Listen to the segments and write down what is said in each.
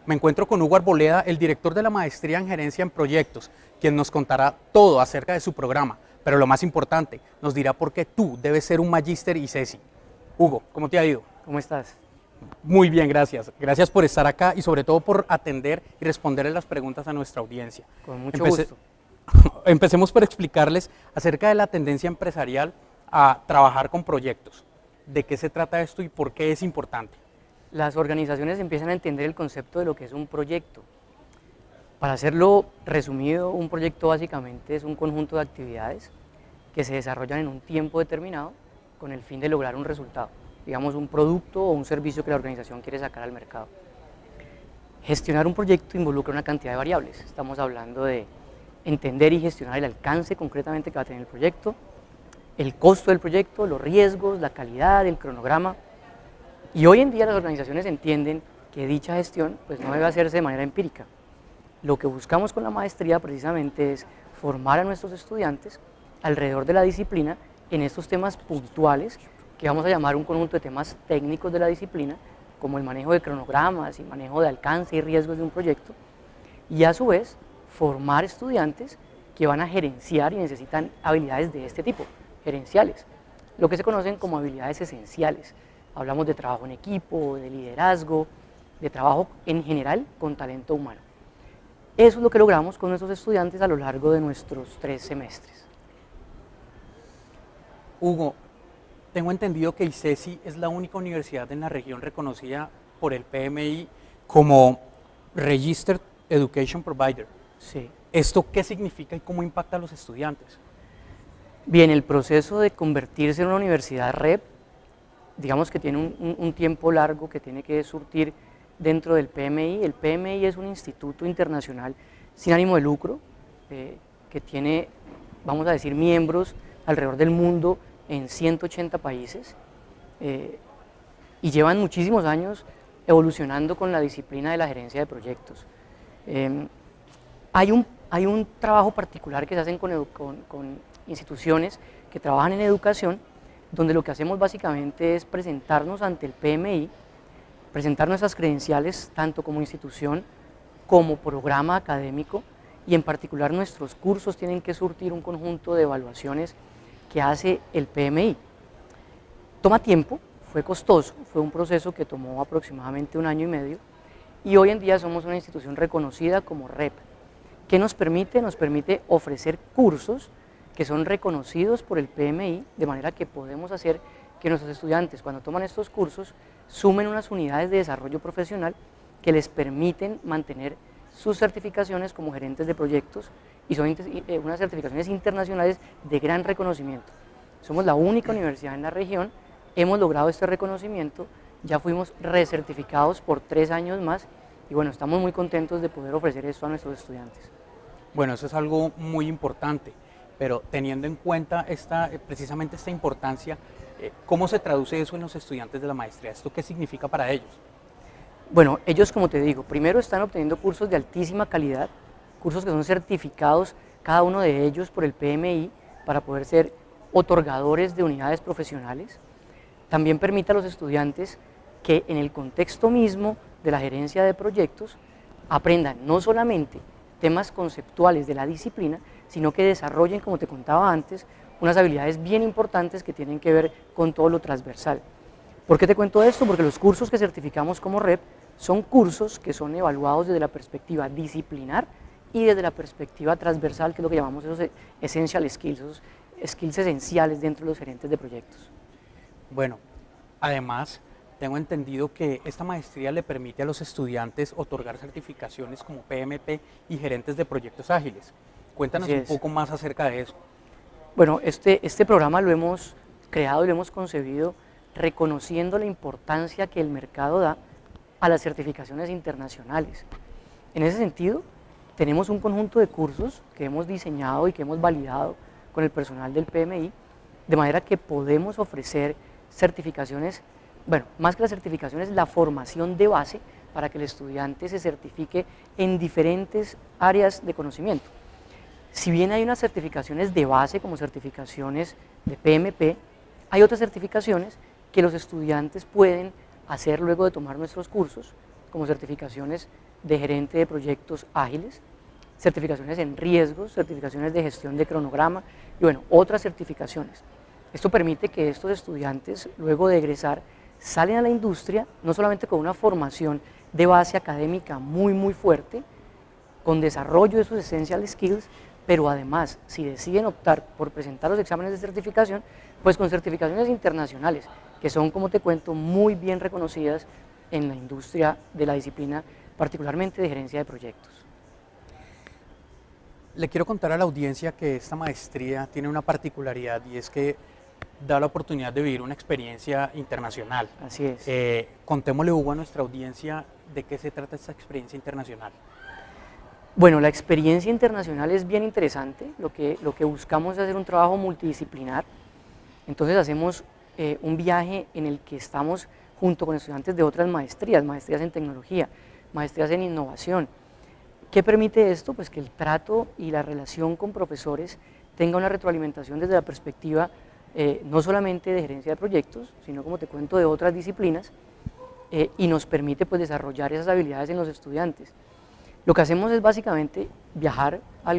Me encuentro con Hugo Arboleda, el director de la Maestría en Gerencia en Proyectos, quien nos contará todo acerca de su programa, pero lo más importante, nos dirá por qué tú debes ser un magíster ICESI. Hugo, ¿cómo te ha ido? ¿Cómo estás? Muy bien, gracias. Gracias por estar acá y sobre todo por atender y responderle las preguntas a nuestra audiencia. Con mucho gusto. Empecemos por explicarles acerca de la tendencia empresarial a trabajar con proyectos. ¿De qué se trata esto y por qué es importante? Las organizaciones empiezan a entender el concepto de lo que es un proyecto. Para hacerlo resumido, un proyecto básicamente es un conjunto de actividades que se desarrollan en un tiempo determinado con el fin de lograr un resultado, digamos un producto o un servicio que la organización quiere sacar al mercado. Gestionar un proyecto involucra una cantidad de variables. Estamos hablando de entender y gestionar el alcance concretamente que va a tener el proyecto, el costo del proyecto, los riesgos, la calidad, el cronograma. Y hoy en día las organizaciones entienden que dicha gestión pues, no debe hacerse de manera empírica. Lo que buscamos con la maestría precisamente es formar a nuestros estudiantes alrededor de la disciplina en estos temas puntuales que vamos a llamar un conjunto de temas técnicos de la disciplina, como el manejo de cronogramas y manejo de alcance y riesgos de un proyecto, y a su vez formar estudiantes que van a gerenciar y necesitan habilidades de este tipo, gerenciales, lo que se conocen como habilidades esenciales. Hablamos de trabajo en equipo, de liderazgo, de trabajo en general con talento humano. Eso es lo que logramos con nuestros estudiantes a lo largo de nuestros 3 semestres. Hugo, tengo entendido que ICESI es la única universidad en la región reconocida por el PMI como Registered Education Provider. Sí. ¿Esto qué significa y cómo impacta a los estudiantes? Bien, el proceso de convertirse en una universidad REP, digamos que tiene un tiempo largo que tiene que surtir dentro del PMI. El PMI es un instituto internacional sin ánimo de lucro que tiene, vamos a decir, miembros alrededor del mundo en 180 países y llevan muchísimos años evolucionando con la disciplina de la gerencia de proyectos. Hay un trabajo particular que se hacen con instituciones que trabajan en educación, donde lo que hacemos básicamente es presentarnos ante el PMI, presentar nuestras credenciales tanto como institución como programa académico, y en particular nuestros cursos tienen que surtir un conjunto de evaluaciones que hace el PMI. Toma tiempo, fue costoso, fue un proceso que tomó aproximadamente 1 año y medio, y hoy en día somos una institución reconocida como REP. ¿Qué nos permite? Nos permite ofrecer cursos que son reconocidos por el PMI, de manera que podemos hacer que nuestros estudiantes, cuando toman estos cursos, sumen unas unidades de desarrollo profesional que les permiten mantener sus certificaciones como gerentes de proyectos, y son unas certificaciones internacionales de gran reconocimiento. Somos la única universidad en la región, hemos logrado este reconocimiento, ya fuimos recertificados por 3 años más, y bueno, estamos muy contentos de poder ofrecer esto a nuestros estudiantes. Bueno, eso es algo muy importante, pero teniendo en cuenta precisamente esta importancia, ¿cómo se traduce eso en los estudiantes de la maestría? ¿Esto qué significa para ellos? Bueno, ellos, como te digo, primero están obteniendo cursos de altísima calidad, cursos que son certificados cada uno de ellos por el PMI para poder ser otorgadores de unidades profesionales. También permite a los estudiantes que en el contexto mismo de la gerencia de proyectos aprendan no solamente temas conceptuales de la disciplina, sino que desarrollen, como te contaba antes, unas habilidades bien importantes que tienen que ver con todo lo transversal. ¿Por qué te cuento esto? Porque los cursos que certificamos como REP son cursos que son evaluados desde la perspectiva disciplinar y desde la perspectiva transversal, que es lo que llamamos esos essential skills, esos skills esenciales dentro de los gerentes de proyectos. Bueno, además, tengo entendido que esta maestría le permite a los estudiantes otorgar certificaciones como PMP y gerentes de proyectos ágiles. Cuéntanos un poco más acerca de eso. Bueno, este programa lo hemos creado y lo hemos concebido reconociendo la importancia que el mercado da a las certificaciones internacionales. En ese sentido, tenemos un conjunto de cursos que hemos diseñado y que hemos validado con el personal del PMI, de manera que podemos ofrecer certificaciones, bueno, más que las certificaciones, la formación de base para que el estudiante se certifique en diferentes áreas de conocimiento. Si bien hay unas certificaciones de base como certificaciones de PMP, hay otras certificaciones que los estudiantes pueden hacer luego de tomar nuestros cursos, como certificaciones de gerente de proyectos ágiles, certificaciones en riesgos, certificaciones de gestión de cronograma y bueno, otras certificaciones. Esto permite que estos estudiantes, luego de egresar, salen a la industria no solamente con una formación de base académica muy fuerte, con desarrollo de sus essential skills, pero además, si deciden optar por presentar los exámenes de certificación, pues con certificaciones internacionales, que son, como te cuento, muy bien reconocidas en la industria de la disciplina, particularmente de gerencia de proyectos. Le quiero contar a la audiencia que esta maestría tiene una particularidad y es que da la oportunidad de vivir una experiencia internacional. Así es. Contémosle, Hugo, a nuestra audiencia de qué se trata esta experiencia internacional. Bueno, la experiencia internacional es bien interesante. Lo que buscamos es hacer un trabajo multidisciplinar. Entonces hacemos un viaje en el que estamos junto con estudiantes de otras maestrías, maestrías en tecnología, maestrías en innovación. ¿Qué permite esto? Pues que el trato y la relación con profesores tenga una retroalimentación desde la perspectiva no solamente de gerencia de proyectos, sino, como te cuento, de otras disciplinas, y nos permite pues desarrollar esas habilidades en los estudiantes. Lo que hacemos es básicamente viajar a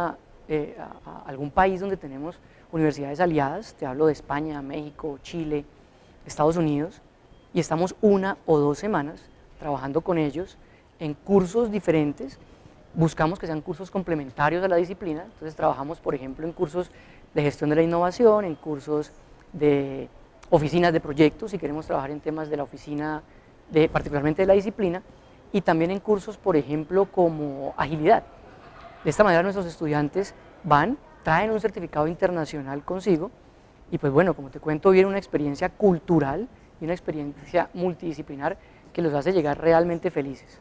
algún país donde tenemos universidades aliadas, te hablo de España, México, Chile, Estados Unidos, y estamos 1 o 2 semanas trabajando con ellos en cursos diferentes. Buscamos que sean cursos complementarios a la disciplina, entonces trabajamos, por ejemplo, en cursos de gestión de la innovación, en cursos de oficinas de proyectos, si queremos trabajar en temas de la oficina, particularmente de la disciplina, y también en cursos, por ejemplo, como agilidad. De esta manera nuestros estudiantes traen un certificado internacional consigo, y pues bueno, como te cuento, viene una experiencia cultural y una experiencia multidisciplinar que los hace llegar realmente felices.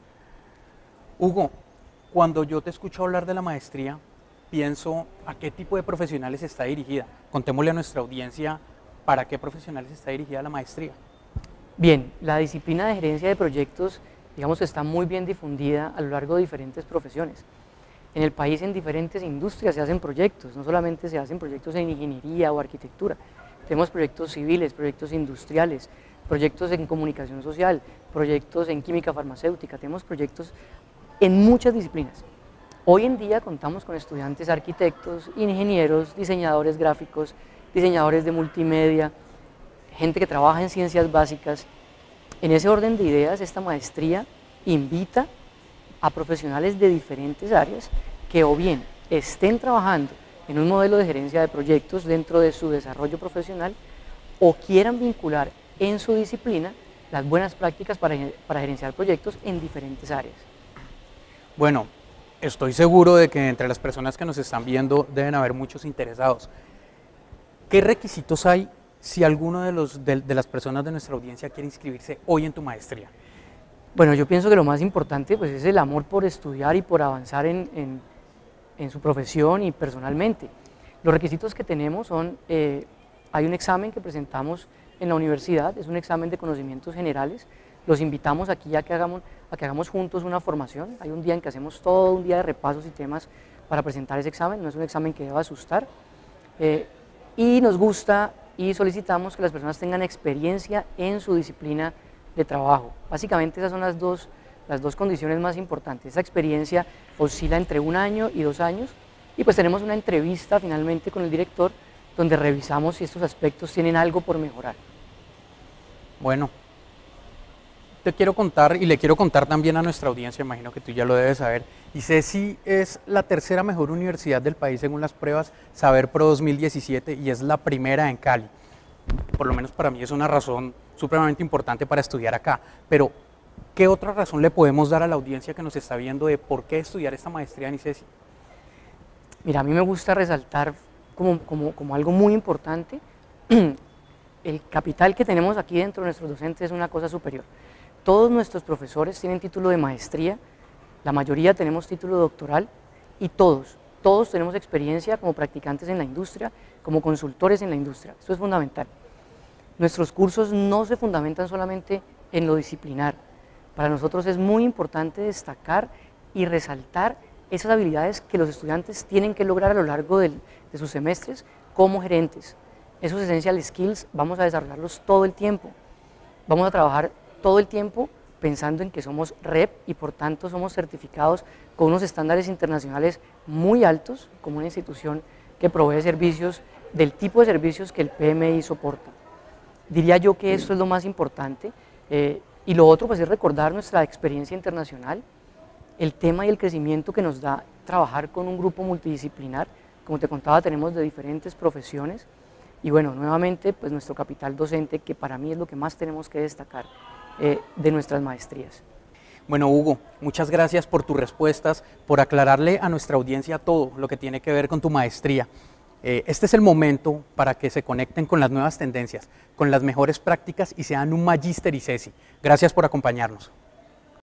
Hugo, cuando yo te escucho hablar de la maestría, pienso a qué tipo de profesionales está dirigida. Contémosle a nuestra audiencia para qué profesionales está dirigida la maestría. Bien, la disciplina de gerencia de proyectos, digamos que está muy bien difundida a lo largo de diferentes profesiones. En el país, en diferentes industrias se hacen proyectos, no solamente se hacen proyectos en ingeniería o arquitectura, tenemos proyectos civiles, proyectos industriales, proyectos en comunicación social, proyectos en química farmacéutica, tenemos proyectos en muchas disciplinas. Hoy en día contamos con estudiantes arquitectos, ingenieros, diseñadores gráficos, diseñadores de multimedia, gente que trabaja en ciencias básicas. En ese orden de ideas, esta maestría invita a profesionales de diferentes áreas que o bien estén trabajando en un modelo de gerencia de proyectos dentro de su desarrollo profesional o quieran vincular en su disciplina las buenas prácticas para gerenciar proyectos en diferentes áreas. Bueno, estoy seguro de que entre las personas que nos están viendo deben haber muchos interesados. ¿Qué requisitos hay si alguno de las personas de nuestra audiencia quiere inscribirse hoy en tu maestría? Bueno, yo pienso que lo más importante pues, es el amor por estudiar y por avanzar en su profesión y personalmente. Los requisitos que tenemos son, hay un examen que presentamos en la universidad, es un examen de conocimientos generales. Los invitamos aquí a que hagamos juntos una formación. Hay un día en que hacemos todo un día de repasos y temas para presentar ese examen, no es un examen que deba asustar. Y nos gusta y solicitamos que las personas tengan experiencia en su disciplina de trabajo. Básicamente esas son las dos condiciones más importantes. Esa experiencia oscila entre 1 año y 2 años y pues tenemos una entrevista finalmente con el director donde revisamos si estos aspectos tienen algo por mejorar. Bueno, te quiero contar y le quiero contar también a nuestra audiencia, imagino que tú ya lo debes saber, ICESI es la 3ª mejor universidad del país según las pruebas Saber Pro 2017 y es la primera en Cali. Por lo menos para mí es una razón supremamente importante para estudiar acá, pero ¿qué otra razón le podemos dar a la audiencia que nos está viendo de por qué estudiar esta maestría en ICESI? Mira, a mí me gusta resaltar como algo muy importante, el capital que tenemos aquí dentro de nuestros docentes es una cosa superior. Todos nuestros profesores tienen título de maestría, la mayoría tenemos título doctoral y todos tenemos experiencia como practicantes en la industria, como consultores en la industria. Esto es fundamental. Nuestros cursos no se fundamentan solamente en lo disciplinar. Para nosotros es muy importante destacar y resaltar esas habilidades que los estudiantes tienen que lograr a lo largo de sus semestres como gerentes. Esos essential skills vamos a desarrollarlos todo el tiempo. Vamos a trabajar todo el tiempo pensando en que somos REP y por tanto somos certificados con unos estándares internacionales muy altos como una institución que provee servicios del tipo de servicios que el PMI soporta. Diría yo que esto es lo más importante y lo otro pues es recordar nuestra experiencia internacional, el tema y el crecimiento que nos da trabajar con un grupo multidisciplinar. Como te contaba, tenemos de diferentes profesiones y bueno, nuevamente pues nuestro capital docente, que para mí es lo que más tenemos que destacar de nuestras maestrías. Bueno, Hugo, muchas gracias por tus respuestas, por aclararle a nuestra audiencia todo lo que tiene que ver con tu maestría. Este es el momento para que se conecten con las nuevas tendencias, con las mejores prácticas y sean un magíster ICESI. Gracias por acompañarnos.